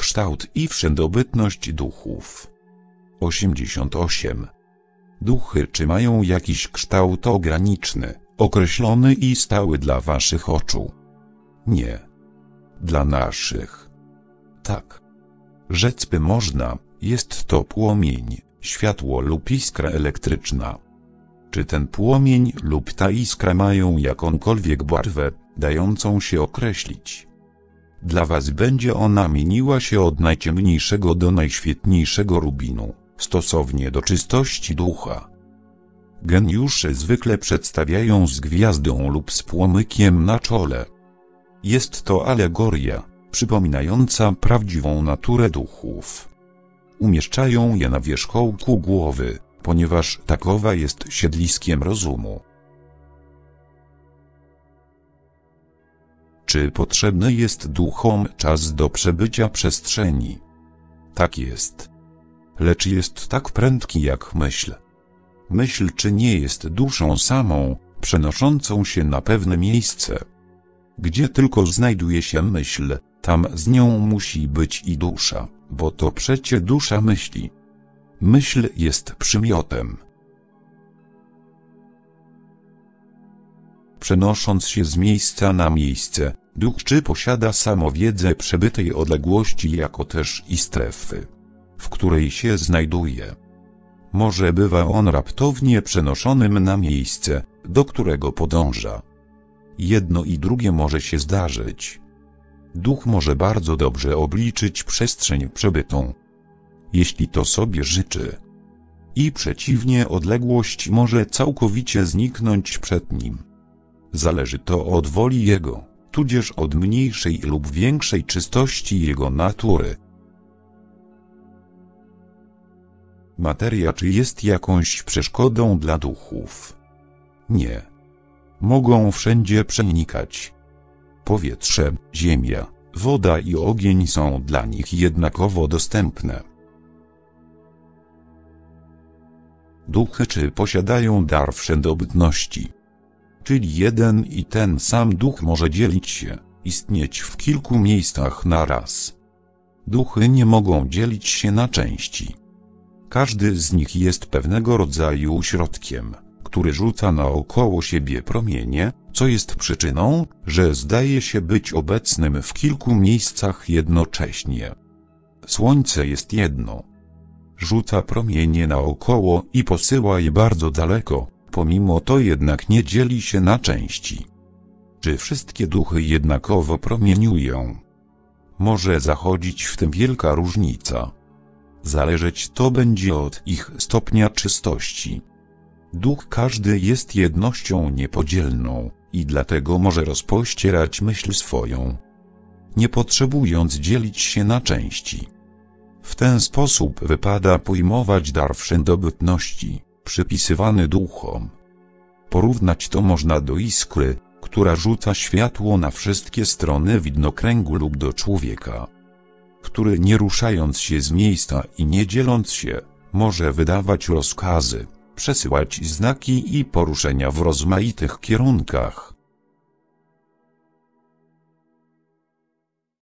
kształt i wszędobytność duchów. 88. Duchy czy mają jakiś kształt ograniczny, określony i stały dla waszych oczu? Nie. Dla naszych. Tak. Rzec by można, jest to płomień, światło lub iskra elektryczna. Czy ten płomień lub ta iskra mają jakąkolwiek barwę, dającą się określić? Dla was będzie ona mieniła się od najciemniejszego do najświetniejszego rubinu, stosownie do czystości ducha. Geniusze zwykle przedstawiają z gwiazdą lub z płomykiem na czole. Jest to alegoria, przypominająca prawdziwą naturę duchów. Umieszczają je na wierzchołku głowy, ponieważ takowa jest siedliskiem rozumu. Czy potrzebny jest duchom czas do przebycia przestrzeni? Tak jest. Lecz jest tak prędki jak myśl. Myśl czy nie jest duszą samą, przenoszącą się na pewne miejsce. Gdzie tylko znajduje się myśl, tam z nią musi być i dusza, bo to przecie dusza myśli. Myśl jest przymiotem. Przenosząc się z miejsca na miejsce, duch czy posiada samowiedzę przebytej odległości jako też i strefy, w której się znajduje. Może bywa on raptownie przenoszonym na miejsce, do którego podąża. Jedno i drugie może się zdarzyć. Duch może bardzo dobrze obliczyć przestrzeń przebytą, jeśli to sobie życzy. I przeciwnie, odległość może całkowicie zniknąć przed nim. Zależy to od woli jego, tudzież od mniejszej lub większej czystości jego natury. Materia czy jest jakąś przeszkodą dla duchów? Nie. Mogą wszędzie przenikać. Powietrze, ziemia, woda i ogień są dla nich jednakowo dostępne. Duchy czy posiadają dar wszędobytności? Czyli jeden i ten sam duch może dzielić się, istnieć w kilku miejscach naraz. Duchy nie mogą dzielić się na części. Każdy z nich jest pewnego rodzaju ośrodkiem, który rzuca naokoło siebie promienie, co jest przyczyną, że zdaje się być obecnym w kilku miejscach jednocześnie. Słońce jest jedno. Rzuca promienie naokoło i posyła je bardzo daleko, pomimo to jednak nie dzieli się na części. Czy wszystkie duchy jednakowo promieniują? Może zachodzić w tym wielka różnica. Zależeć to będzie od ich stopnia czystości. Duch każdy jest jednością niepodzielną i dlatego może rozpościerać myśl swoją, nie potrzebując dzielić się na części. W ten sposób wypada pojmować dar wszędobytności, przypisywany duchom. Porównać to można do iskry, która rzuca światło na wszystkie strony widnokręgu lub do człowieka, który nie ruszając się z miejsca i nie dzieląc się, może wydawać rozkazy, przesyłać znaki i poruszenia w rozmaitych kierunkach.